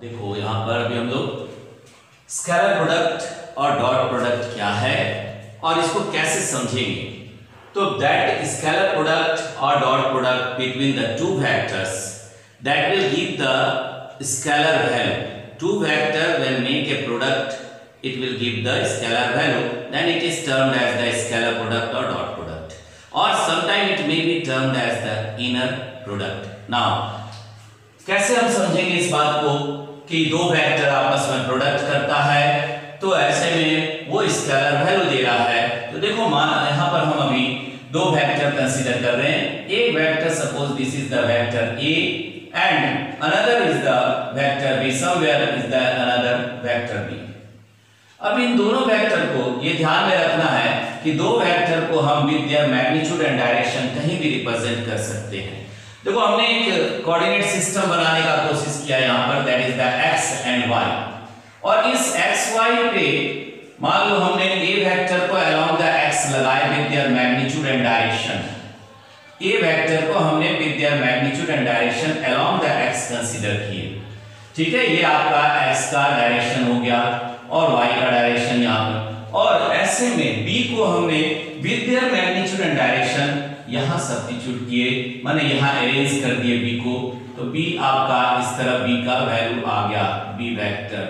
देखो यहाँ पर अभी हम लोग स्केलर प्रोडक्ट और डॉट प्रोडक्ट क्या है और इसको कैसे समझेंगे। तो दैट स्केलर प्रोडक्ट और dot product between the two vectors that will give the scalar value. Two vector when make a product it will give the scalar value, then it is termed as the scalar product or dot product, or sometime it may be termed as the inner product. Now कैसे हम समझेंगे इस बात को कि दो vector आपस में प्रोडक्ट करता है तो ऐसे में वो स्केलर वैल्यू दे रहा है। तो देखो माना यहाँ पर हम अभी दो वेक्टर कंसीडर कर रहे हैं। एक vector suppose this is the vector a and another is the vector b, somewhere is the another vector b। अब इन दोनों वेक्टर को ये ध्यान में रखना है कि दो वेक्टर को हम with their magnitude and direction कहीं भी रिप्रेजेंट कर सकते हैं। देखो हमने एक कोऑर्डिनेट सिस्टम बनाने का कोशिश किया यहाँ पर, that is the x and y, और इस x y पे मान लो हमने a वेक्टर को अलोंग द x लगाए with their magnitude and direction. a vector को हमने with their magnitude and direction along the x consider किए। ठीक है, ये आपका x का डायरेक्शन हो गया और y का डायरेक्शन यहाँ पर, और ऐसे में b को हमने with their magnitude and direction यहाँ सब्स्टिट्यूट किए, माने यहाँ अरेंज कर दिए b को। तो b आपका इस तरह b का वैल्यू आ गया b वेक्टर।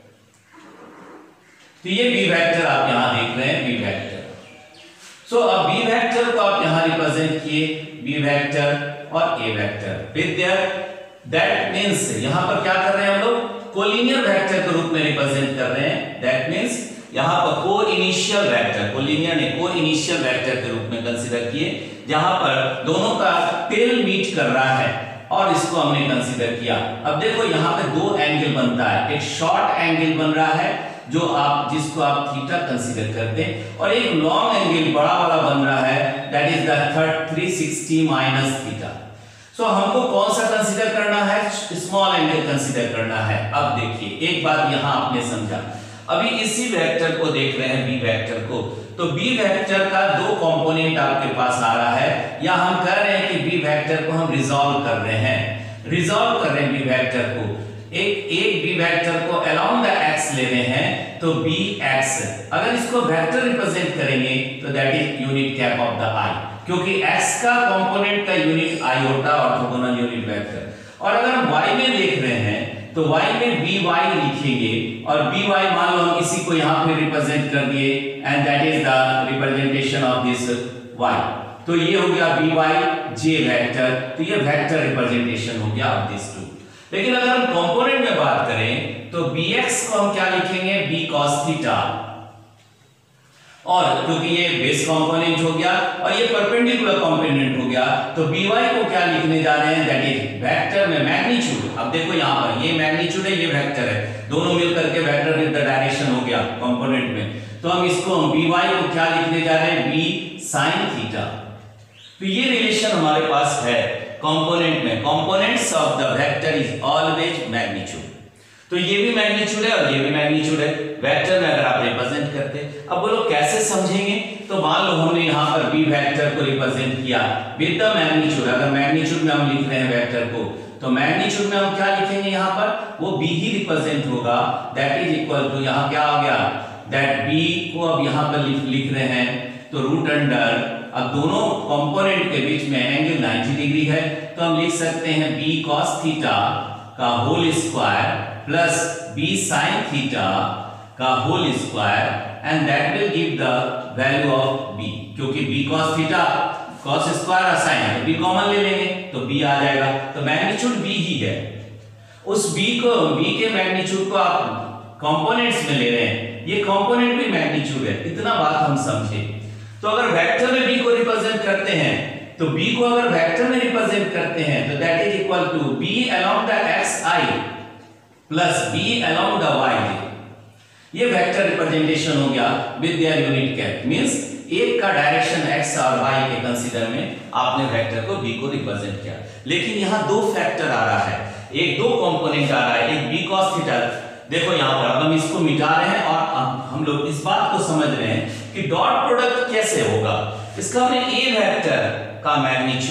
तो ये b वेक्टर आप यहाँ देख रहे हैं, b वेक्टर। सो अब b वेक्टर को आप यहाँ रिप्रेजेंट किए, b वेक्टर और a vector with their, that means यहाँ पर क्या कर रहे हैं हम लोग, कोलिनियर वेक्टर के रूप में रिप्रेजेंट कर रहे हैं। दैट मींस यहाँ पर को इनिशियल वेक्टर, कोलिनियर ने को इनिशियल वेक्टर के रूप में कंसीडर किए, जहां पर दोनों का टेल मीट कर रहा है और इसको हमने कंसीडर किया। अब देखो यहाँ पे दो एंगल बनता है, एक शॉर्ट एंगल बन रहा है जो आप जिसको आप थीटा कंसीडर करते हैं, और एक लॉन्ग एंगल बड़ा वाला बन रहा है that is the 360 minus theta. तो हमको कौन सा कंसीडर करना है, स्मॉल एंगल कंसीडर करना है। अब देखिए एक बात यहां आपने समझा, अभी इसी वेक्टर को देख रहे हैं b वेक्टर को, तो b वेक्टर का दो कंपोनेंट आपके पास आ रहा है, या हम कह रहे हैं कि b वेक्टर को हम रिजॉल्व कर रहे हैं, रिजॉल्व कर रहे हैं b वेक्टर को। एक b वेक्टर को अलोंग द x ले रहे हैं तो bx, अगर इसको वेक्टर रिप्रेजेंट करेंगे तो that is unit cap of the i, क्योंकि x का कंपोनेंट का यूनिट i होता है, ऑर्थोगोनल यूनिट वेक्टर। और अगर हम y में देख रहे हैं तो y में by लिखेंगे, और by मान लो हम इसी को यहाँ पे रिप्रेजेंट कर दिए, and that is the representation of this y। तो ये हो गया by j वेक्टर, तो ये वेक्टर रिप्रेजेंटेशन हो गया ऑफ दिस टू। लेकिन अगर हम कंपोनेंट में बात करें तो bx को हम क्या लिखेंगे, b cos थीटा, और क्योंकि ये बेस कंपोनेंट हो गया और ये परपेंडिकुलर कंपोनेंट हो गया, तो by को क्या लिखने जा रहे हैं, दैट इज वेक्टर में मैग्नीट्यूड। अब देखो यहाँ पर ये मैग्नीट्यूड है, ये वेक्टर है, दोनों मिलकर के वेक्टर विद द डायरेक्शन हो गया कंपोनेंट में। तो हम इसको by को क्या लिखने जा रहे हैं, b sin थीटा। तो ये रिलेशन हमारे पास है कंपोनेंट में, components of the vector is always magnitude. तो ये भी मैग्नीट्यूड है और ये भी मैग्नीट्यूड है वेक्टर में अगर आप रिप्रेजेंट करते। अब बोलो कैसे समझेंगे, तो मान लो हमने यहाँ पर b वेक्टर को रिप्रेजेंट किया विद द मैग्नीट्यूड। अगर मैग्नीट्यूड में हम लिख रहे हैं वेक्टर को, तो मैग्नीट्यूड में हम क्या लिखेंगे, यहाँ पर वो b ही रिप्रेजेंट होगा, दैट इज इक्वल टू, यहाँ क्या आ गया, दैट b को अब यहाँ पर लिख रहे हैं तो रूट अंडर, अब दोनों कंपोनेंट के बीच में एंगल 90 डिग्री है, तो हम लिख सकते हैं b cos थीटा का whole square plus b sin theta का whole square, and that will give the value of b, क्योंकि b cos theta cos square और sin है, b कॉमन ले लेंगे तो b आ जाएगा। तो मैग्नीट्यूड b ही है, उस b के मैग्नीट्यूड को आप कंपोनेंट्स में ले रहे हैं, ये कंपोनेंट भी मैग्नीट्यूड है, इतना बात हम समझे। तो अगर वेक्टर में b को रिप्रेजेंट करते हैं, तो b को अगर वेक्टर में रिप्रेजेंट करते हैं तो that is equal to b along the xi plus b along the yj। ये वेक्टर रिप्रेजेंटेशन हो गया with their unit cap, means एक का डायरेक्शन x और y के कंसीडर में आपने वेक्टर को b को रिप्रेजेंट किया। लेकिन यहाँ दो फैक्टर आ रहा है, एक दो कंपोनेंट आ रहा है, एक b cos थीटा। देखो यहाँ पर अब हम इसको मिटा रहे हैं और हम लोग इस बात को समझ रहे हैं कि डॉट प्रोडक्ट कैसे होगा। इसका हमने a वेक्टर का मैग्नीट्यूड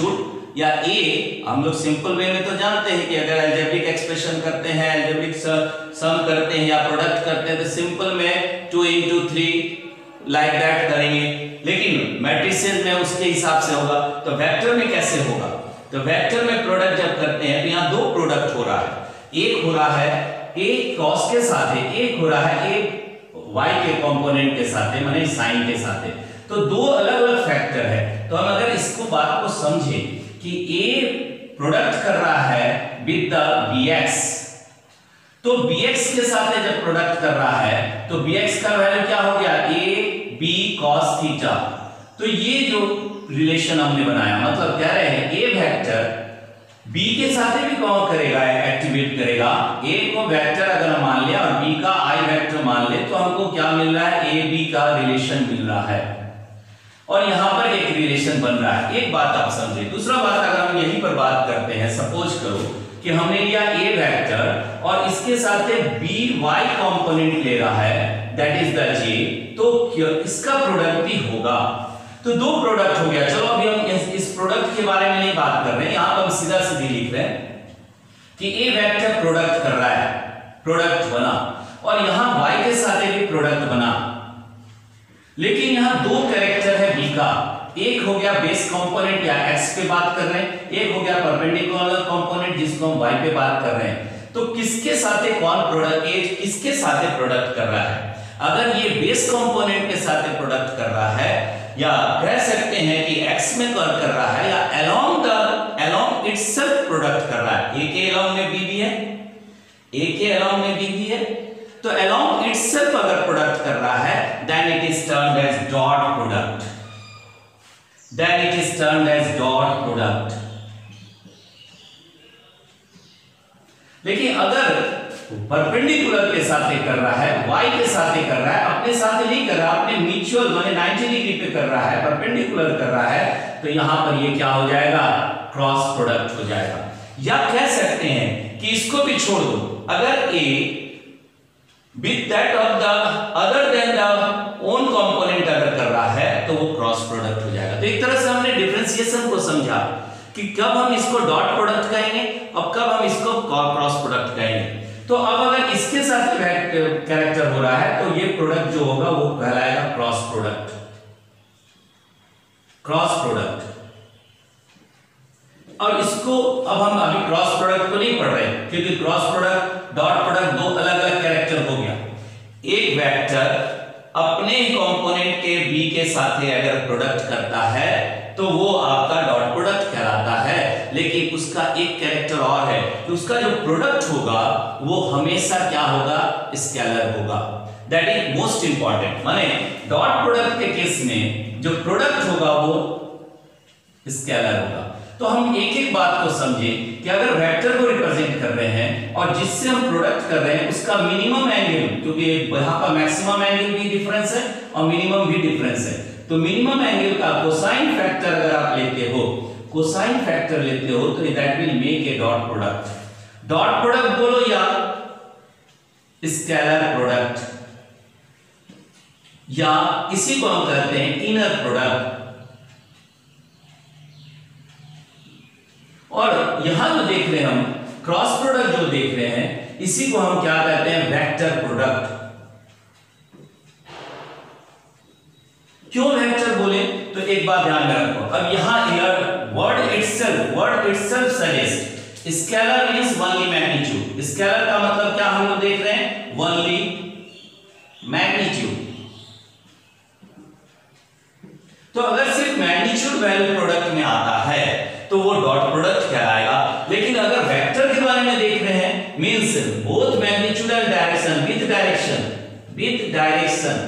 या ए, हम लोग सिंपल वे में तो जानते हैं कि अगर अलजेब्रिक एक्सप्रेशन करते हैं, अलजेब्रिक सम करते हैं या प्रोडक्ट करते हैं तो सिंपल में 2 into 3 लाइक दैट करेंगे, लेकिन मैट्रिसेस में उसके हिसाब से होगा। तो वेक्टर में कैसे होगा? तो वेक्टर में प्रोडक्ट जब करते हैं तो यहाँ दो प्रोडक्ट हो रहा है, एक हो रहा है ए कॉस के साथ है, एक हो रहा है ए वाई के कंपोनेंट के साथ है, माने साइन के साथ है। तो दो अलग अलग फैक्टर है। तो हम अगर इसको बात को समझे कि ए प्रोडक्ट कर रहा है विद द bx, तो bx के साथ जब प्रोडक्ट कर रहा है तो bx का वैल्यू क्या हो गया? a b cos theta. तो ये जो रिलेशन हमने बनाया, मतलब कह रहे हैं a वेक्टर b के साथ भी कौन करेगा, एक्टिवेट करेगा। a को वेक्टर अगर हम मान लिया और b का i वेक्टर मान ले तो हमको क्या मिल रहा है? a b का रिलेशन मिल रहा है और यहां पर एक रिलेशन बन रहा है। एक बात आप समझे। दूसरा बात अगर हम यहीं पर बात करते हैं, सपोज करो कि हमने लिया a वेक्टर और इसके साथ b y कंपोनेंट ले रहा है, दैट इज द j, तो इसका प्रोडक्ट भी होगा। तो दो प्रोडक्ट हो गया। चलो अभी हम इस प्रोडक्ट के बारे में नहीं बात कर रहे हैं, यहां पर हम सीधा सीधी लिख रहे हैं कि a वेक्टर प्रोडक्ट कर रहा है, प्रोडक्ट बना, और यहां y के साथ भी प्रोडक्ट बना, लेकिन यहां दो कैरेक्टर है b का। एक हो गया बेस कंपोनेंट या x पे बात कर रहे हैं, एक हो गया परपेंडिकुलर कंपोनेंट जिसको हम y पे बात कर रहे हैं। तो किसके साथ कौन प्रोडक्ट, किसके साथ प्रोडक्ट कर रहा है? अगर ये बेस कंपोनेंट के साथ प्रोडक्ट कर रहा है, या कह सकते हैं कि x में कर रहा है, या along itself प्रोडक्ट कर रहा है। a के along में b भी है, a के along में b भी है, तो along itself अगर प्रोडक्ट कर रहा है then it is termed as dot product, then it is termed as dot product। लेकिन अगर परपेंडिकुलर के साथ कर रहा है, y के साथ कर रहा है, अपने साथ नहीं कर रहा, अपने म्यूचुअल माने 90 डिग्री पे कर रहा है, परपेंडिकुलर कर रहा है, तो यहां पर ये क्या हो जाएगा? क्रॉस प्रोडक्ट हो जाएगा। या कह सकते हैं कि इसको भी छोड़ दो, अगर a with that of the other than the own component अगर कर रहा है तो वो क्रॉस प्रोडक्ट हो जाएगा। तो एक तरह से हमने डिफरेंशिएशन को समझा कि कब हम इसको डॉट प्रोडक्ट कहेंगे और कब हम इसको क्रॉस प्रोडक्ट कहेंगे। तो अब अगर इसके साथ कैरेक्टर हो रहा है तो ये प्रोडक्ट जो होगा वो कहलाएगा क्रॉस प्रोडक्ट, क्रॉस प्रोडक्ट। और इसको अब हम अभी क्रॉस प्रोडक्ट को नहीं पढ़ रहे क्योंकि क्रॉस प्रोडक्ट डॉट प्रोडक्ट दो अलग अलग कैरेक्टर हो गया। एक वेक्टर अपने ही कंपोनेंट के b के साथ अगर प्रोडक्ट करता है तो वो आपका डॉट प्रोडक्ट कहलाता है, लेकिन उसका एक कैरेक्टर और है कि उसका जो प्रोडक्ट होगा वो हमेशा क्या होगा? स्केलर होगा। That is most important. माने डॉट प्रोडक्ट के केस में जो प्रोडक्ट होगा वो स्केलर होगा। तो हम एक एक बात को समझें कि अगर वेक्टर को रिप्रेजेंट कर रहे हैं और जिससे हम प्रोडक्ट कर रहे हैं उसका मिनिमम एंगल, क्योंकि यहाँ पर मैक्सिमम एंगल भी डिफरेंस है और मिनिमम भी डिफरेंस है, तो मिनिमम एंगल का कोसाइन फैक्टर अगर आप लेते हो, कोसाइन फैक्टर लेते हो तो that will make a dot product. Dot product बोलो या स्केलर प्रोडक्ट, या इसी को हम कहते हैं इनर प्रोडक्ट। और यहां जो देख रहे हैं हम क्रॉस प्रोडक्ट जो देख रहे हैं इसी को हम क्या कहते हैं? Vector product. क्यों वेक्टर बोले? तो एक बात ध्यान में रखो, अब यहां word itself suggest scalar means only magnitude. Scalar का मतलब क्या हम लोग देख रहे हैं? Only magnitude. तो अगर सिर्फ मैग्नीट्यूड वैल्यू प्रोडक्ट में आता है तो वो डॉट प्रोडक्ट कहलाएगा। लेकिन अगर वेक्टर के बारे में देख रहे हैं means both magnitude and direction with direction,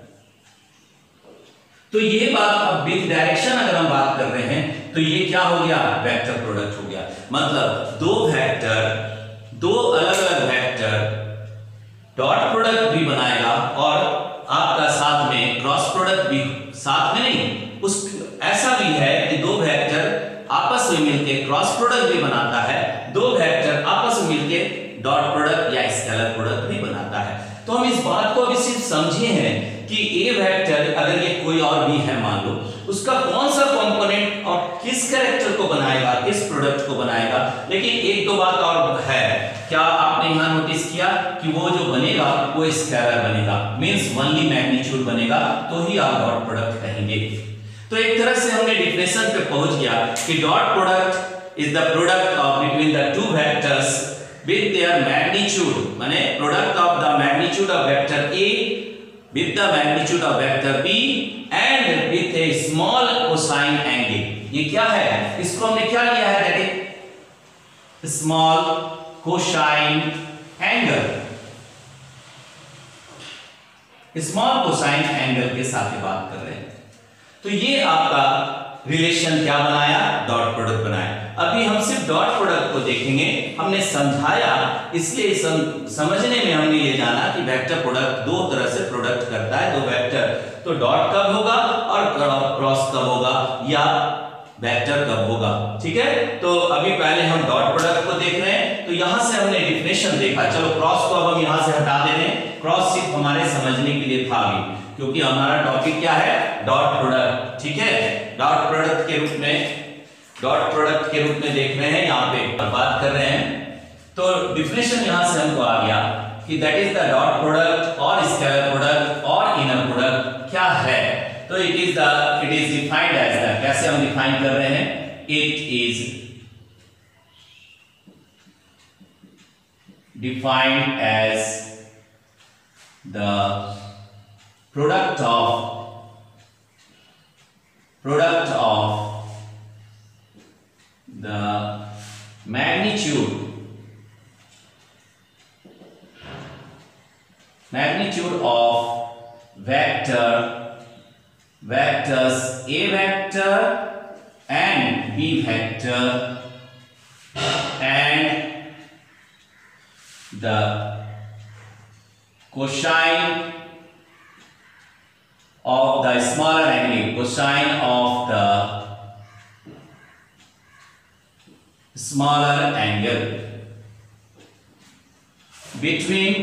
तो ये बात अब विद डायरेक्शन अगर हम बात कर रहे हैं तो ये क्या हो गया? वेक्टर प्रोडक्ट हो गया। मतलब दो अलग अलग वेक्टर डॉट प्रोडक्ट भी बनाएगा और आपका साथ में क्रॉस प्रोडक्ट भी, साथ में नहीं, उस ऐसा भी है कि दो वेक्टर आपस में मिलकर क्रॉस प्रोडक्ट भी बनाता है, दो वेक्टर आपस में मिलकर डॉट प्रोडक्ट या स्केलर प्रोडक्ट भी बनाता है। तो हम इस बात को अभी सिर्फ समझे हैं कि ए वेक्टर अगर ये कोई और भी है मान लो उसका कौन सा कंपोनेंट और किस कैरेक्टर को बनाएगा, किस प्रोडक्ट को बनाएगा। लेकिन एक दो बात और है, क्या आपने यहां नोटिस किया कि वो जो बनेगा वो स्केलर बनेगा, मींस ओनली मैग्नीट्यूड बनेगा, तो ही आप डॉट प्रोडक्ट कहेंगे। तो एक तरह से हमने डिफिनेशन पे पहुंच गया कि dot product is the product of between the two vectors with their magnitude, माने product of the magnitude of vector A with the magnitude of vector B and with a small cosine angle। ये क्या है, इसको हमने क्या लिया है, that is small cosine angle, small cosine angle के साथ बात कर रहे हैं। तो ये आपका रिलेशन क्या बनाया, डॉट प्रोडक्ट बनाया। अभी हम सिर्फ डॉट प्रोडक्ट को देखेंगे, हमने समझाया, इसलिए समझने में हमने ये जाना कि वेक्टर प्रोडक्ट दो तरह से प्रोडक्ट करता है, दो वेक्टर, तो डॉट कब होगा और क्रॉस कब होगा या वेक्टर कब होगा, ठीक है। तो अभी पहले हम डॉट प्रोडक्ट को देख रहे हैं, तो यहां से हमने डिफिनेशन देखा, चलो क्रॉस को अब हम यहां से हटा दे रहे हैं, क्रॉस सिर्फ हमारे समझने के लिए था अभी, क्योंकि हमारा टॉपिक क्या है, डॉट प्रोडक्ट, ठीक है। डॉट प्रोडक्ट के रूप में देख रहे हैं, यहाँ पे बात कर रहे हैं। तो डिफिनेशन यहां से हमको आ गया कि that is the dot product और स्केलर प्रोडक्ट और इनर प्रोडक्ट क्या है। तो it is defined as the, कैसे हम डिफाइन कर रहे हैं, it is defined as the product of the magnitude of vectors A vector and B vector and the cosine of the smaller angle, cosine of the smaller angle between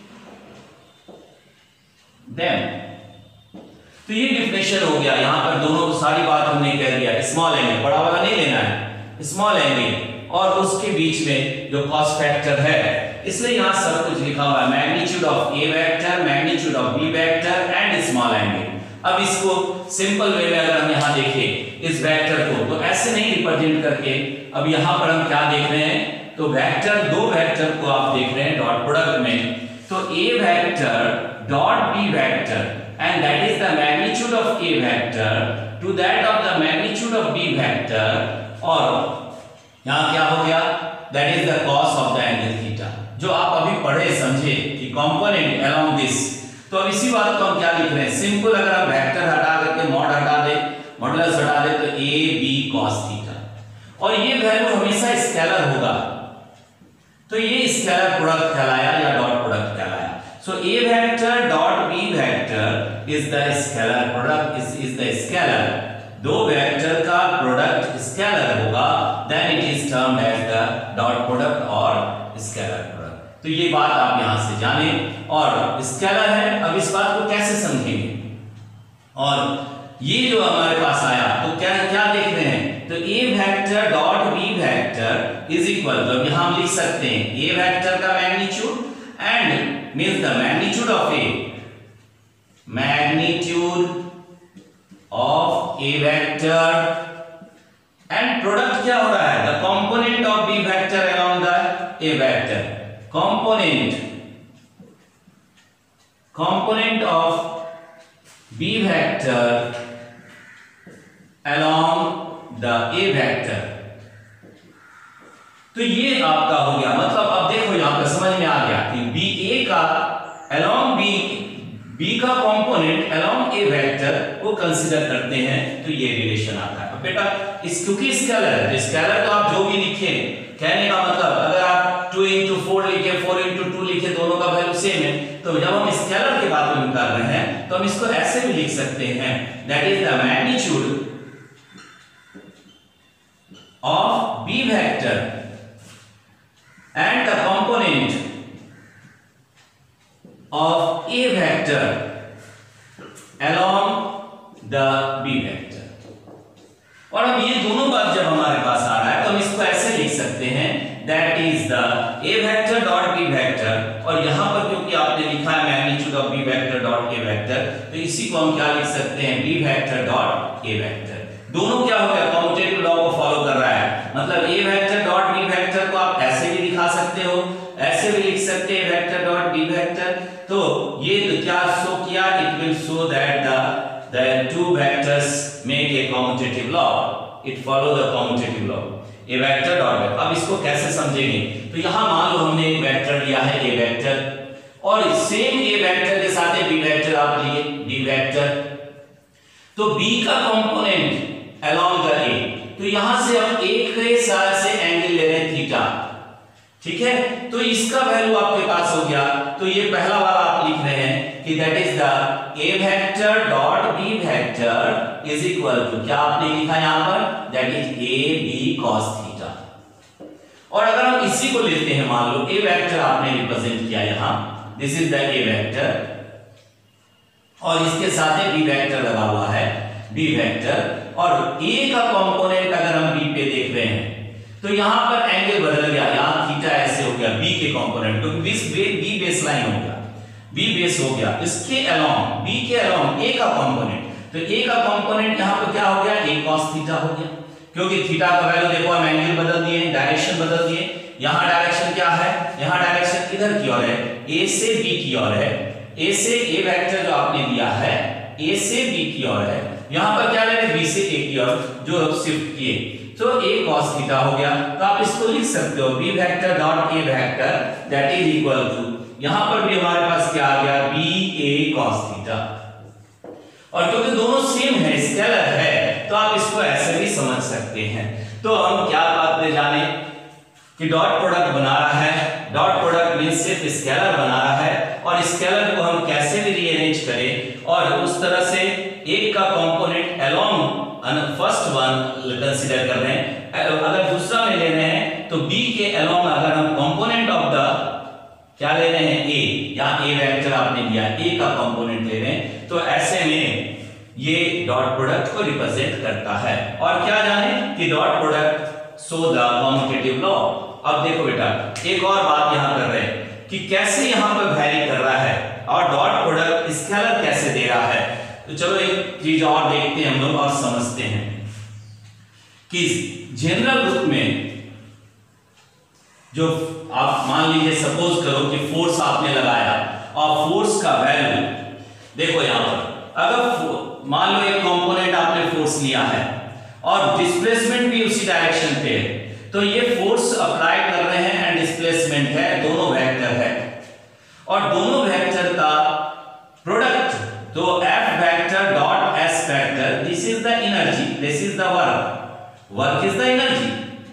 them। तो ये definition हो गया, यहां पर दोनों सारी बात हमने कह दिया, स्मॉल एंगल, बड़ा वाला नहीं लेना है, स्मॉल एंगल और उसके बीच में जो कॉस फैक्टर है, इसलिए यहां सब कुछ लिखा हुआ है, magnitude of A vector, magnitude of B vector and small angle. अब इसको सिंपल वे में अगर हम यहां देखें इस वेक्टर को, तो ऐसे नहीं रिप्रेजेंट करके, अब यहां पर हम क्या देख रहे हैं, तो वेक्टर, दो वेक्टर को आप देख रहे हैं डॉट प्रोडक्ट में, तो A vector dot B vector and that is the magnitude of A vector to that of the magnitude of B vector, और यहां क्या हो गया, that is the cos of the angle theta, जो आप अभी पढ़े समझे कि कंपोनेंट अलोंग दिस। तो अब इसी बात को हम क्या लिख रहे हैं, सिंपल अगर हम वेक्टर हटा करके मॉड हटा दे, मॉडुलस हटा दे, तो ए बी कॉस थीटा, और ये वैल्यू हमेशा स्केलर होगा, तो ये स्केलर प्रोडक्ट कहलाया या डॉट प्रोडक्ट कहलाया। So A vector dot B vector is the scalar product, is the scalar, दो वेक्टर का प्रोडक्ट स्केलर होगा, then it is termed as the dot product और स्केलर प्रोडक्ट। तो ये बात आप यहां से जाने, और स्केलर है, अब इस बात को कैसे समझेंगे, और ये जो हमारे पास आया तो क्या क्या देख रहे हैं, तो A vector dot B vector is equal, तो यहां हम लिख सकते हैं ए वेक्टर का magnitude and means the magnitude of A vector and product क्या हो रहा है, the component of B vector along the A vector, component of B vector along the A vector। तो ये आपका हो गया, मतलब अब देखो यहां पर समझ में आ गया कि बी ए का along बी का कंपोनेंट along A vector को कंसीडर करते हैं, तो ये रिलेशन आता है। बेटा इस क्योंकि स्केलर है, तो स्केलर तो आप जो भी लिखे, कहने का मतलब अगर आप 2 into 4 लिखे, 4 into 2 लिखे, दोनों का वैल्यू सेम है, तो जब हम स्केलर की बात कर रहे हैं तो हम इसको ऐसे भी लिख सकते हैं, that is the magnitude of B vector and the component of A vector along the B vector। और अब ये दोनों बात जब हमारे पास आ रहा है तो हम इसको ऐसे लिख सकते हैं that is the A vector dot B vector, और यहां पर क्योंकि आपने लिखा है magnitude of B vector dot A vector, तो इसी को हम क्या लिख सकते हैं B vector dot A vector. दोनों क्या हो गया कम्यूटेटिव लॉ को फॉलो कर रहा है, मतलब A vector dot B vector को आप ऐसे भी दिखा सकते हो, ऐसे भी लिख सकते हैं वेक्टर डॉट बी वेक्टर। तो ये तो क्या शो किया, it will show that the two vectors make a commutative law, it follow the commutative law, a vector dot vector। अब इसको कैसे समझेंगे, तो यहां मान लो हमने एक वेक्टर लिया है a वेक्टर, और सेम a वेक्टर के साथ b वेक्टर आप लिए b वेक्टर, तो b का कंपोनेंट along the a, तो यहां से हम एक के साथ से एंगल ले रहे हैं थीटा, ठीक है। तो इसका वैल्यू आपके पास हो गया, तो ये पहला वाला आप लिख रहे हैं कि that is the a vector dot b vector is equal to, क्या आपने लिखा यहां पर, that is a b cos theta. और अगर हम इसी को लेते हैं, मान लो a वेक्टर आपने रिप्रेजेंट किया यहां, this is the a vector, और इसके साथ एक b वेक्टर लगा हुआ है b वेक्टर, और a का कंपोनेंट अगर हम b पे देख रहे हैं तो यहां पर एंगल बदल गया, यहां थीटा ऐसे हो गया b के कंपोनेंट, तो b बेस लाइन हो गया, b बेस हो गया, इसके अलोंग b के अलोंग a का कंपोनेंट, तो a का कंपोनेंट यहां पर क्या हो गया a cos थीटा हो गया, क्योंकि थीटा का वैल्यू देखो हम एंगल बदल दिए, डायरेक्शन बदल दिए। यहां डायरेक्शन क्या है, यहां डायरेक्शन इधर की ओर है, a से b की ओर है, a से a वेक्टर जो आपने दिया है a से b की ओर है, यहां पर क्या ले रहे b से a की ओर जो शिफ्ट किए, तो a cos थीटा हो गया। तो आप इसको लिख सकते हो b vector dot a vector that is equal to, यहां पर भी हमारे पास क्या आ गया b a cos थीटा, और क्योंकि दोनों सेम है स्केलर है तो आप इसको ऐसे भी समझ सकते हैं। तो हम क्या बात पे जाने कि डॉट प्रोडक्ट बना रहा है, डॉट प्रोडक्ट मींस सिर्फ स्केलर बना रहा है, और स्केलर को हम कैसे भी रीअरेंज करें और उस तरह से एक का component along first one consider कर रहे हैं, अगर दूसरा में ले रहे हैं तो b के अलोंग अगर हम कंपोनेंट ऑफ द क्या ले रहे हैं a, यहां a वेक्टर आपने दिया a का कंपोनेंट ले रहे हैं, तो ऐसे में ये डॉट प्रोडक्ट को रिप्रेजेंट करता है। और क्या जाने कि dot product show the commutative law. अब देखो बेटा एक और बात यहां कर रहे हैं कि कैसे यहां पर वैरी कर रहा है और डॉट प्रोडक्ट स्केलर कैसे दे रहा है। तो चलो एक चीज और देखते हैं हम लोग और समझते हैं कि जनरल रूप में जो आप मान लीजिए सपोज करो कि फोर्स आपने लगाया और फोर्स का वैल्यू देखो यहां पर, अगर मान लो एक कंपोनेंट आपने फोर्स लिया है और डिस्प्लेसमेंट भी उसी डायरेक्शन पे है, तो ये फोर्स अप्लाई कर रहे हैं एंड डिस्प्लेसमेंट है, दोनों वेक्टर है, और दोनों वेक्टर का प्रोडक्ट तो F vector dot S vector, this is the energy, this is the work is the energy,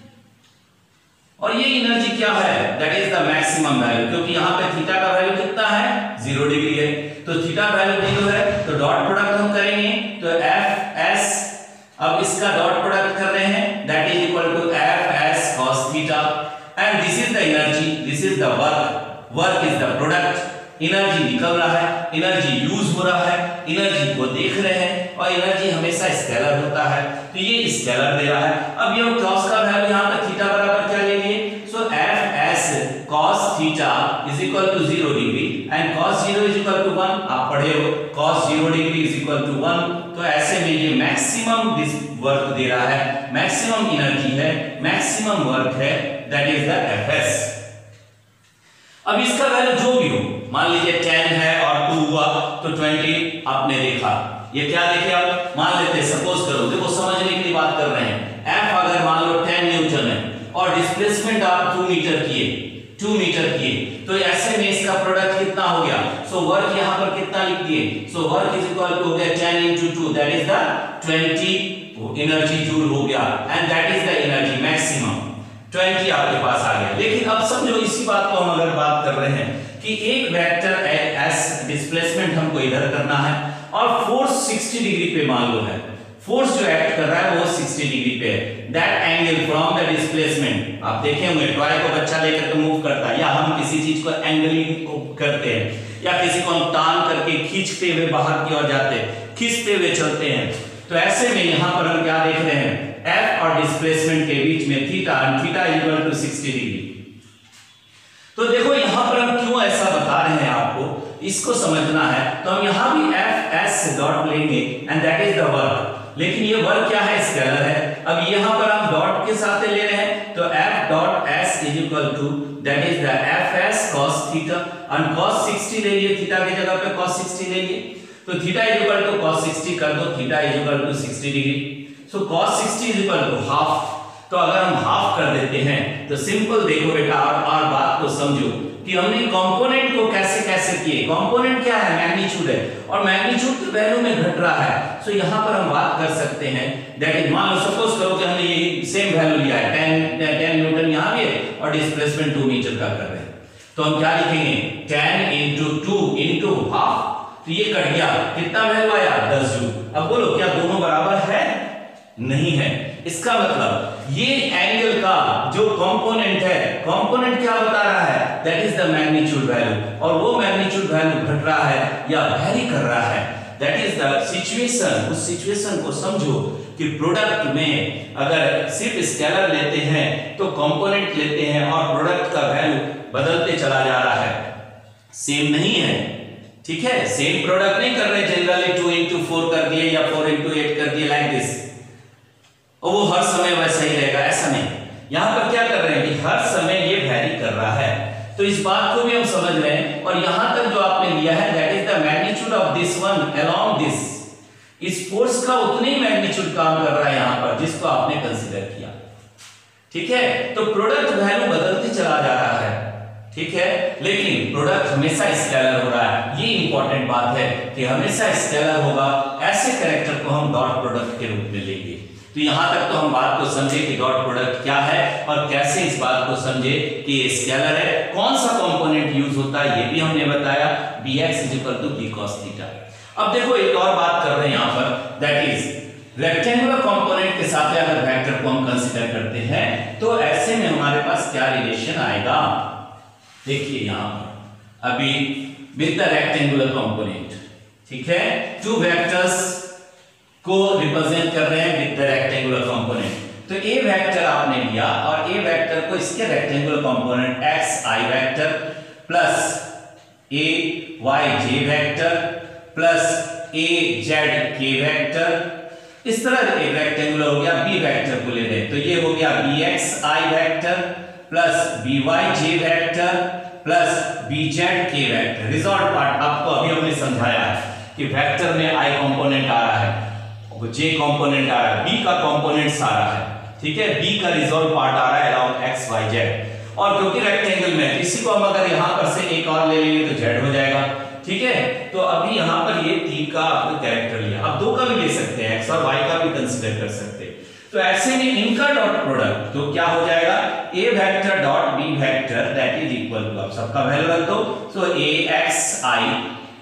और ये एनर्जी क्या है, that is the maximum value, क्योंकि यहां पे थीटा का वैल्यू कितना है 0 डिग्री है, तो थीटा वैल्यू 0 है, तो डॉट प्रोडक्ट हम करेंगे तो F S, अब इसका डॉट प्रोडक्ट कर रहे हैं that is equal to F S cos theta, and this is the energy, this is the work is the product, energy निकल रहा है, एनर्जी यूज हो रहा है, एनर्जी को देख रहे हैं, और एनर्जी हमेशा स्केलर होता है, तो ये स्केलर दे रहा है। अब ये cos का वैल्यू यहां पर थीटा बराबर क्या ले लिए, so F S cos theta is equal to 0 degree and cos 0 is equal to 1, आप पढ़े हो cos 0 degree is equal to 1, तो ऐसे में ये मैक्सिमम दिस वर्क दे रहा है, मैक्सिमम एनर्जी है, मैक्सिमम वर्क है, दैट इज द Fs। अब इसका वैल्यू जो भी हो, मान लीजिए 10 है और 2 हुआ तो 20 आपने देखा, ये क्या देखे आप मान लेते हैं, सपोज करो, देखो समझने के लिए बात कर रहे हैं, F अगर मान लो 10 न्यूटन है और डिस्प्लेसमेंट आप 2 मीटर किए, तो ऐसे में इसका प्रोडक्ट कितना हो गया, सो वर्क यहां पर कितना लिख दिए, so work is equal to हो गया 10 into 2 that is the 20 energy joule हो गया, and that is the energy maximum 20 आपके पास आ गया। लेकिन अब समझो इसी बात को हम अगर बात कर रहे हैं कि एक वेक्टर S डिस्प्लेसमेंट हमको इधर करना है और फोर्स 60 डिग्री पे मान लो है, फोर्स जो एक्ट कर रहा है वो 60 डिग्री पे है, that angle from the displacement, आप देखे होंगे टॉय को बच्चा लेकर के मूव करता है, या हम किसी चीज को एंगलिंग करते हैं, या किसी को हम टान करके खींचते हुए बाहर की ओर जाते हैं, खींचते हुए चलते हैं, तो ऐसे में यहां पर हम क्या देख रहे हैं एफ और डिस्प्लेसमेंट के बीच में theta, and theta equal to 60 degree. तो देखो यहां पर हम क्यों ऐसा बता रहे हैं आपको, इसको समझना है। तो हम यहां भी एफ एस डॉट लेंगे and that is the work, लेकिन ये वर्क क्या है, स्केलर है। अब यहां पर हम डॉट के साथ ले रहे हैं, तो F dot S is equal to that is the F S cos theta, and cos 60 ले लिए, थीटा की जगह पे cos 60 ले लिए, तो theta is equal to cos 60 कर दो, theta is equal to 60 degree. So cos 60 is equal to half. तो अगर हम हाफ कर देते हैं तो सिंपल देखो बेटा, और बात को समझो कि हमने कंपोनेंट को कैसे कैसे किए। कंपोनेंट क्या है, मैग्नीट्यूड है, और मैग्नीट्यूड के वैल्यू में घट रहा है। सो यहां पर हम बात कर सकते हैं दैट इज, मान लो सपोज करो कि हमने ये सेम वैल्यू लिया है 10 न्यूटन यहां भी है और डिस्प्लेसमेंट 2 मीटर का कर रहे हैं, तो हम क्या लिखेंगे 10 into 2 into हाफ। तो ये कट गया, कितना वैल्यू आया 10 जूल। अब बोलो क्या दोनों बराबर है, नहीं है। इसका मतलब ये एंगल का जो कंपोनेंट है, कंपोनेंट क्या बता रहा है, that is the magnitude value, और वो मैग्नीट्यूड वैल्यू घट रहा है या वेरी कर रहा है, दैट इज द सिचुएशन। उस सिचुएशन को समझो कि प्रोडक्ट में अगर सिर्फ स्केलर लेते हैं तो कंपोनेंट लेते हैं और प्रोडक्ट का वैल्यू बदलते चला जा रहा है, सेम नहीं है, ठीक है। सेम प्रोडक्ट नहीं कर रहे जनरली 2 into 4 कर दिए या 4 into 8 कर दिए लाइक दिस, और वो हर समय वैसा ही रहेगा, ऐसा नहीं। यहां पर क्या कर रहे हैं कि हर समय ये वैरी कर रहा है, तो इस बात को भी हम समझ रहे हैं। और यहां तक जो आपने लिया है that is the magnitude of this one along this, इस फोर्स का उतनी ही मैग्नीट्यूड काम कर रहा है यहां पर जिसको आपने कंसीडर किया, ठीक है। तो प्रोडक्ट वैल्यू बदलते चला जा रहा है, ठीक है, लेकिन प्रोडक्ट हमेशा स्केलर हो रहा है। ये इंपॉर्टेंट बात है कि हमेशा स्केलर होगा। ऐसे कैरेक्टर को हम डॉट प्रोडक्ट के रूप में लेंगे। तो यहां तक तो हम बात को समझे कि डॉट प्रोडक्ट क्या है और कैसे इस बात को समझे कि ये स्केलर है, कौन सा कंपोनेंट यूज होता है ये भी हमने बताया, bx = b cos थीटा। अब देखो एक और बात कर रहे हैं यहां पर, दैट इज रेक्टेंगुलर कंपोनेंट के साथ अगर वेक्टर को हम कंसीडर करते हैं तो ऐसे में हमारे पास क्या रिलेशन आएगा, देखिए यहां पर अभी विद द रेक्टेंगुलर कंपोनेंट, ठीक है, टू वेक्टर्स को रिप्रेजेंट कर रहे हैं विद द रेक्टेंगुलर कंपोनेंट। तो ए वेक्टर आपने लिया और ए वेक्टर को इसके rectangular component x i vector plus A Y j vector plus A Z k vector, इस तरह एक रेक्टेंगुलर हो गया। बी वेक्टर को ले रहे तो ये हो गया B x i vector plus B Y j vector plus B Z k vector. Result part आपको अभी हमने समझाया है कि वेक्टर में आई कंपोनेंट आ रहा है, जे कंपोनेंट आ रहा है, बी का कंपोनेंट्स आ रहा है, ठीक है, बी का रिजॉल्व पार्ट आ रहा है अराउंड एक्स वाई जेड। और क्योंकि रेक्टेंगल में इसी को हम अगर यहां पर से एक और ले लेंगे तो जेड हो जाएगा, ठीक है। तो अभी यहां पर ये 3 का आपने कैरेक्टर लिया, आप 2 का भी ले सकते हैं, एक्स और वाई का भी कंसीडर कर सकते हैं। तो ऐसे में इनका डॉट प्रोडक्ट तो क्या हो जाएगा, A vector dot B vector that is equal to, आप सबका वैल्यू रख दो, so A X I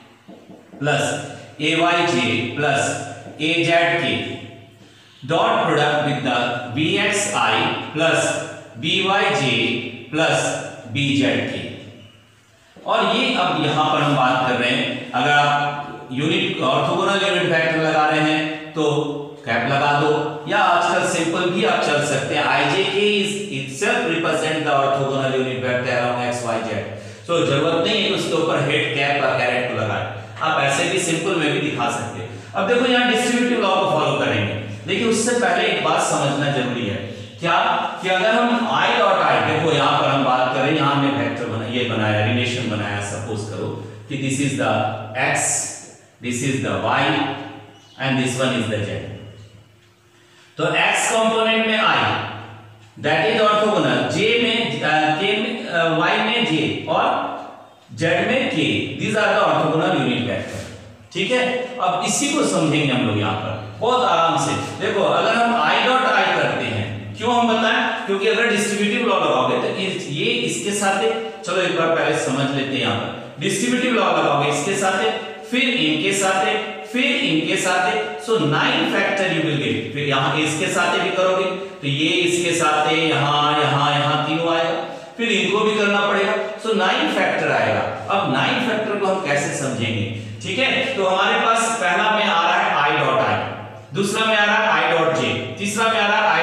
plus A Y J plus A Z K dot product with the B x I plus B Y J plus B Z K. और ये अब यहां पर हम बात कर रहे हैं, अगर आप यूनिट ऑर्थोगोनल यूनिट वेक्टर लगा रहे हैं तो कैप लगा दो, या आजकल सिंपल भी आप चल सकते हैं, I J K is itself represent the orthogonal unit vector around X Y Z. So जरूरत नहीं है उसके ऊपर हेड कैप का कैरेट को लगाएं, आप ऐसे भी सिंपल में भी दिखा सकते हैं। अब देखो यहाँ डिस्ट्रीब्यूटिव लॉ को फॉलो करेंगे, लेकिन उससे पहले एक बात समझना जरूरी है, क्या कि अगर हम i डॉट i, देखो यहाँ पर हम बात करें, यहाँ हमने वेक्टर बनाया, ये बनाया, रिलेशन बनाया, सपोज करो कि this is the x, this is the y and this one is the z। तो x कंपोनेंट में i that is orthogonal, j में k में y में j और z में k, these are the orthogonal unit vector, ठीक है। अब इसी को समझेंगे हम लोग यहाँ पर बहुत आराम से। देखो अगर हम i डॉट i करते हैं, क्यों हम बताएं, क्योंकि अगर डिस्ट्रीब्यूटिव लॉ लगाओगे तो ये इसके साथ, चलो एक बार पहले समझ लेते हैं। यहाँ पर डिस्ट्रीब्यूटिव लॉ लगाओगे इसके साथ, फिर इनके साथ, फिर इनके साथ, so 9 factor you will get. फिर यहाँ इसके साथ भी करोगे तो ये इसके साथ, यहाँ यहाँ यहाँ तीनों आएगा, फिर इनको भी करना पड़ेगा, सो 9 फैक्टर आएगा। अब 9 फैक्टर को हम कैसे समझेंगे, ठीक है। तो हमारे पास पहला में आ रहा है i डॉट i, दूसरा में आ रहा है i डॉट j, तीसरा में आ रहा है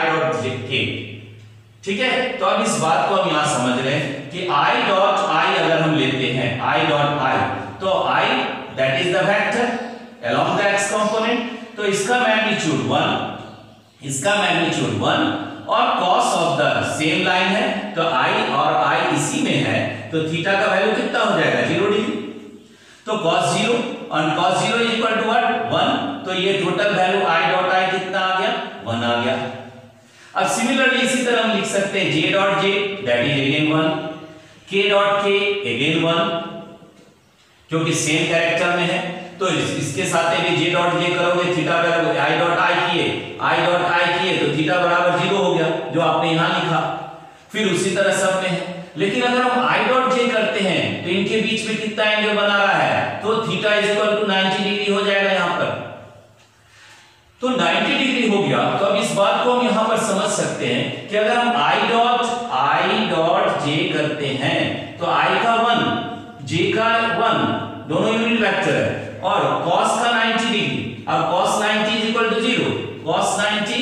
तो अब इस बात को हम यहाँ समझ रहे हैं कि I डॉट I अगर हम लेते हैं I डॉट I, तो I that is the vector along the x component, तो इसका मैग्नीट्यूड 1, इसका मैग्नीट्यूड 1 और cos of the same line है, तो I और I इसी में है, तो थीटा का वैल्यू कितना हो जाएगा 0 डिग्री, तो cos 0 और cos 0 is equal to what 1, तो ये total value I dot I कितना आ गया 1 आ गया। अब सिमिलरली इसी तरह हम लिख सकते हैं J dot J that is again 1, K dot K again 1, क्योंकि सेम कैरेक्टर में है, तो इसके साथ भी J डॉट J करोगे theta value I dot I किए तो थीटा बराबर 0 हो गया जो आपने यहां लिखा, फिर उसी तरह सब में है। लेकिन अगर हम I डॉट J करते हैं तो इनके बीच में कितना एंगल बना रहा है, तो theta is equal to 90 degree हो जाएगा यहां पर, तो 90 डिग्री हो गया। तो अब इस बात को हम यहां पर समझ सकते हैं कि अगर हम I डॉट J करते हैं तो I का 1 J का 1 दोनों यूनिट वेक्टर है और cos का 90 डिग्री, अब cos 90 is equal to 0, cos 90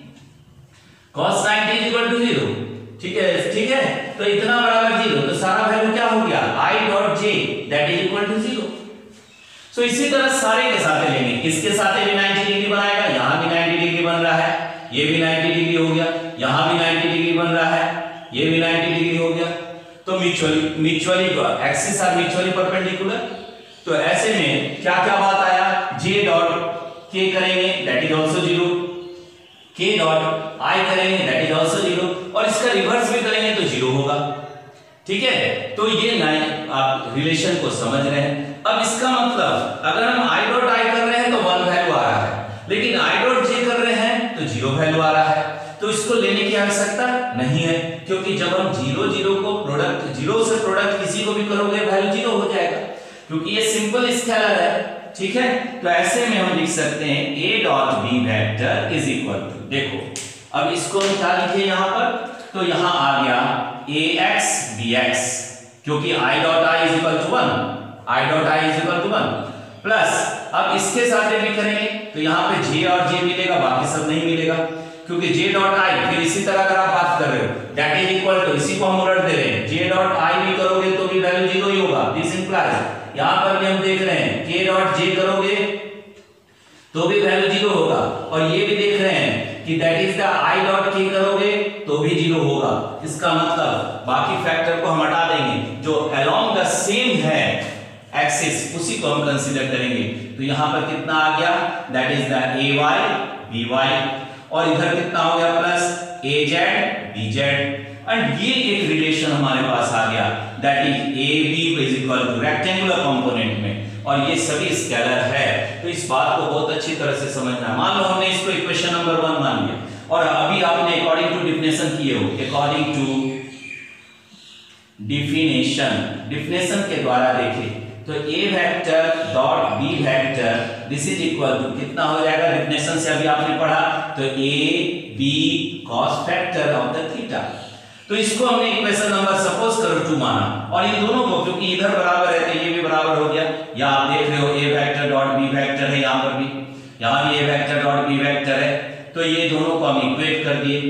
is equal to 0, ठीक है, तो इतना बराबर 0, तो सारा वैल्यू क्या हो गया I dot J that is equal to 0। So इसी तरह सारे के साथ लेंगे, इसके साथ भी 90 डिग्री बनाएगा, यहां भी 90 डिग्री बन रहा है, ये भी 90 डिग्री हो गया, यहां भी 90 डिग्री बन रहा है, ये भी 90 डिग्री हो गया, तो mutually axis are mutually perpendicular. तो ऐसे में क्या क्या बात आया, J डॉट K करेंगे that is also 0, K dot I करेंगे दैट इज आल्सो 0, और इसका रिवर्स भी करेंगे तो 0 होगा, ठीक है। तो ये आप रिलेशन को समझ रहे हैं। अब इसका मतलब अगर हम I डॉट I कर रहे हैं तो 1 वैल्यू आ रहा है, लेकिन I डॉट J कर रहे हैं तो 0 वैल्यू आ रहा है, तो इसको लेने की आवश्यकता नहीं है, क्योंकि जब हम 0 को प्रोडक्ट 0 से प्रोडक्ट किसी को भी करोगे वैल्यू 0 हो जाएगा, क्योंकि ये सिंपल स्केलर है, ठीक है। तो ऐसे में हम लिख सकते हैं A dot B vector is equal to, देखो अब इसको हम क्या लिखे यहां पर, तो यहां आ गया AX BX, क्योंकि I dot I is equal to 1, I dot I is equal to 1 plus, अब इसके साथ भी करेंगे तो यहां पे J और J मिलेगा, बाकी सब नहीं मिलेगा, क्योंकि J डॉट I फिर इसी तरह अगर आप बात कर रहे हो दैट इज इक्वल टू, इसी को हम उलट दे रहे हैं, J डॉट I भी करोगे तो भी वैल्यू 0 ही होगा, दिस इंप्लाइज यहां पर भी हम देख रहे हैं K डॉट J करोगे तो भी वैल्यू 0 होगा, और ये भी देख रहे हैं कि that is the I dot K करोगे तो भी 0 होगा। इसका मतलब बाकी फैक्टर को हम हटा देंगे, जो अलोंग द सेम है एक्सिस उसी को हम कंसीडर करेंगे, तो यहां पर कितना आ गया that is the AY BY, और इधर कितना हो गया प्लस AZ BZ, एंड ये एक रिलेशन हमारे पास आ गया that is AB is equal to rectangular component में, और ये सभी स्केलर है। तो इस बात को बहुत अच्छी तरह से समझना है। मान लो हमने इसको इक्वेशन नंबर 1 मान लिया, और अभी आपने अकॉर्डिंग टू डेफिनेशन किए हो, अकॉर्डिंग टू डेफिनेशन के द्वारा देखें तो A vector dot B vector this is equal to कितना हो जाएगा, डेफिनेशन से अभी आपने पढ़ा, तो A B cos factor of the theta. तो इसको हमने इक्वेशन नंबर सपोज करो 2 माना, और इन दोनों को क्योंकि इधर बराबर है तो ये भी बराबर हो गया, या आप देख रहे हो A vector dot B vector है, यहां पर भी, यहां भी A vector dot B vector है, तो ये दोनों को हम इक्वेट कर दिए,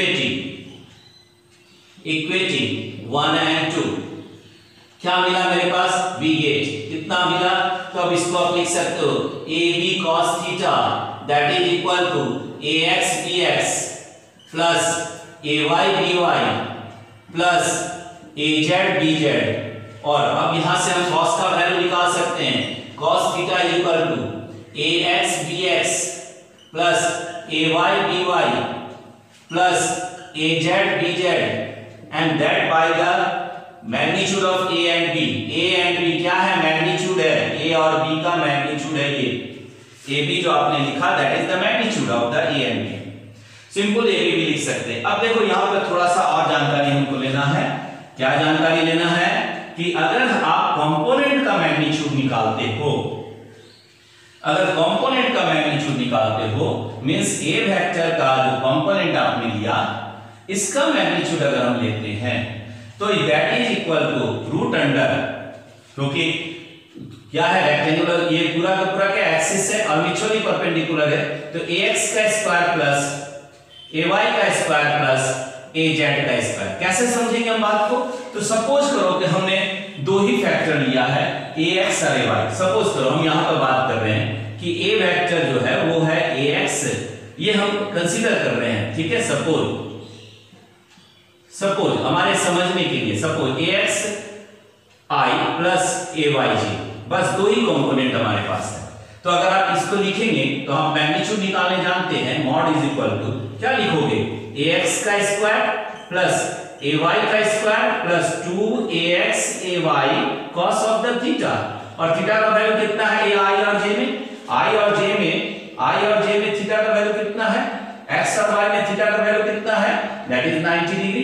इक्वेटिंग 1 एंड 2 क्या मिला मेरे पास, B गेट कितना मिला, तो अब इसको आप लिख सकते हो AB cos theta that is equal to AX BX plus AY BY plus AZ BZ, और अब यहां से हम cos का वैल्यू निकाल सकते हैं, cos theta is equal to AX BX plus AY BY plus AZ BZ, and that by the magnitude of A and B। A and B क्या है, मैग्नीट्यूड है, A और B का मैग्नीट्यूड है, ये AB जो आपने लिखा that is the magnitude of the A and B, simple AB भी लिख सकते हैं। अब देखो यहां पर थोड़ा सा और जानकारी हमको लेना है, क्या जानकारी लेना है कि अगर आप कंपोनेंट का मैग्नीट्यूड निकालते हो, अगर कंपोनेंट का मैग्नीट्यूड निकालते हो मींस A वेक्टर का जो कंपोनेंट आपने लिया इसका मैग्नीट्यूड अगर हम लेते हैं तो that is equal to root under, क्योंकि क्या है रेक्टेंगुलर, ये पूरा का पूरा क्या एक्सिस है और म्यूचुअली परपेंडिकुलर है, तो ax का स्क्वायर प्लस ay का स्क्वायर प्लस az का स्क्वायर। कैसे समझेंगे हम बात को? तो सपोज करो कि हमने दो ही फैक्टर लिया है ax और ay। सपोज करो हम यहां पर बात कर रहे हैं कि a वेक्टर जो है वो है ax, ये हम कंसीडर कर रहे हैं, ठीक है। सपोज हमारे समझने के लिए suppose ax i plus ay j, बस दो ही कंपोनेंट हमारे पास है। तो अगर आप इसको लिखेंगे तो हम मैग्नीट्यूड निकालने जानते हैं, मॉड इज इक्वल टू क्या लिखोगे, ax का स्क्वायर प्लस ay का square plus 2ax ay cos of the theta. और थीटा का वैल्यू कितना है आई और जे में, आई और जे में थीटा का वैल्यू कितना है, x और y में थीटा का वैल्यू कितना है, दैट इज 90 डिग्री।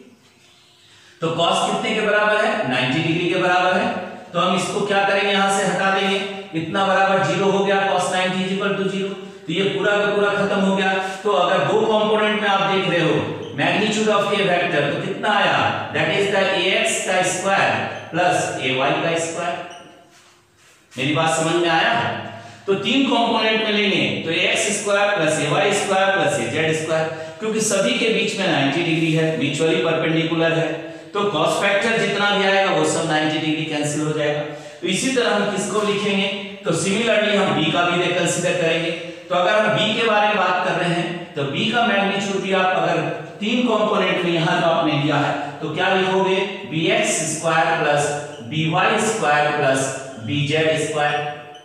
तो cos कितने के बराबर है, 90 डिग्री के बराबर है। तो हम इसको क्या करेंगे, यहां से हटा देंगे, इतना बराबर 0 हो गया, cos 90 0। तो ये पूरा का पूरा खत्म हो गया। तो अगर दो कंपोनेंट में आप देख रहे हो मैग्नीट्यूड ऑफ ए वेक्टर, तो कितना आया, दैट इज द ax का स्क्वायर प्लस ay का स्क्वायर। मेरी बात समझ में आया? तो तीन कंपोनेंट में लेंगे तो ax square plus ay square plus az square, क्योंकि सभी के बीच में 90 डिग्री है, म्यूचुअली परपेंडिकुलर है। तो cos फैक्टर जितना भी आएगा वो सब 90 डिग्री कैंसिल हो जाएगा। तो इसी तरह हम किसको लिखेंगे, तो सिमिलरली हम b का भी कंसीडर करेंगे। तो अगर हम b के बारे में बात कर रहे हैं तो b का मैग्नीट्यूड भी आप अगर तीन कंपोनेंट में यहां जो आपने लिया है तो क्या लिखोगे, bx square plus by square plus bz square.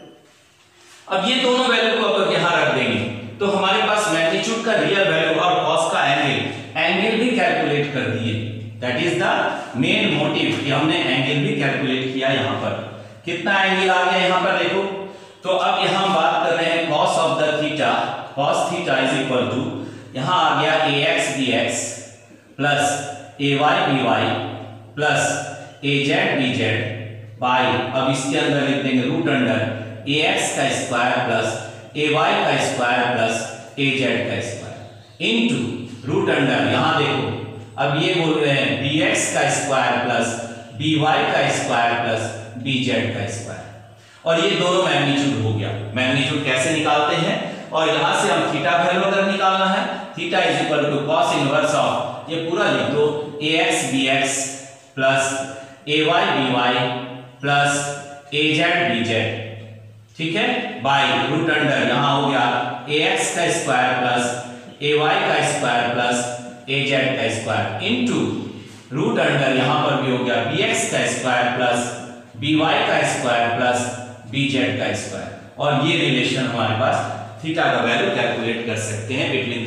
अब ये दोनों वैल्यू को अपन यहां रख देंगे तो हमारे पास मैग्नीट्यूड का रियल वैल्यू और cos का एंगल भी कैलकुलेट कर दिए। That is the main motive कि हमने एंगल भी कैलकुलेट किया। यहां पर कितना एंगल आ गया यहां पर देखो। तो अब यहां हम बात कर रहे हैं cos of the theta, cos theta is equal to यहां आ गया ax bx plus ay by plus az bz by, अब इसके अंदर लिख देंगे रूट अंडर ax का स्क्वायर प्लस ay का स्क्वायर प्लस az का स्क्वायर इनटू रूट अंडर, यहां देखो अब ये बोल रहे हैं bx का स्क्वायर प्लस by का स्क्वायर प्लस bz का स्क्वायर। और ये दोनों मैग्नीट्यूड हो गया। मैग्नीट्यूड कैसे निकालते हैं, और यहां से हम थीटा वैल्यू अगर निकालना है, theta is equal to cos inverse of, ये पूरा लिख दो, ax bx plus ay by plus az bz, ठीक है, बाई रूट अंडर यहां हो गया ax का स्क्वायर प्लस ay का स्क्वायर प्लस az का स्क्वायर इनटू रूट अंडर यहां पर भी हो गया bx का स्क्वायर प्लस by का स्क्वायर प्लस bz का स्क्वायर। और ये रिलेशन हमारे पास थीटा का वैल्यू कैलकुलेट कर सकते हैं between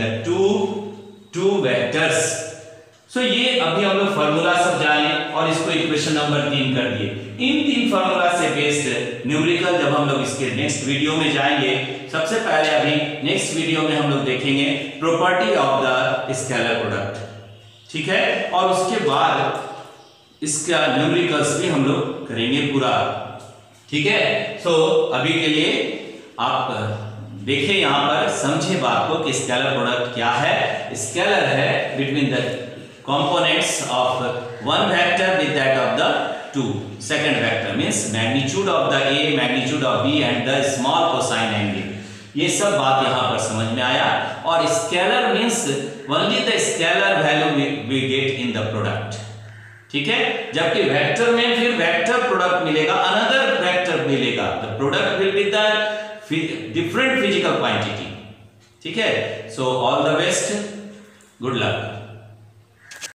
the two vectors. So ये अभी हम लोग फार्मूला सब जाने और इसको इक्वेशन नंबर 3 कर दिए। इन तीन फार्मूला से बेस्ड न्यूमेरिकल जब हम लोग इसके नेक्स्ट वीडियो में जाएंगे, सबसे पहले अभी नेक्स्ट वीडियो में हम लोग देखेंगे property of the scalar product, ठीक है, और उसके बाद इसका न्यूमेरिकल्स भी हम लोग करेंगे पूरा, ठीक है। सो अभी के लिए आप देखिए यहां पर, समझे बात को कि स्केलर प्रोडक्ट क्या है। स्केलर है between the components of one vector with that of the second vector, means magnitude of the a, magnitude of b and the small cosine angle। ये सब बात यहाँ पर समझ में आया। और scalar means only the scalar value we get in the product, ठीक है, जबकि वेक्टर में फिर वेक्टर प्रोडक्ट मिलेगा, अनदर वेक्टर मिलेगा, the product will be the different physical quantity, ठीक है। So all the best, good luck।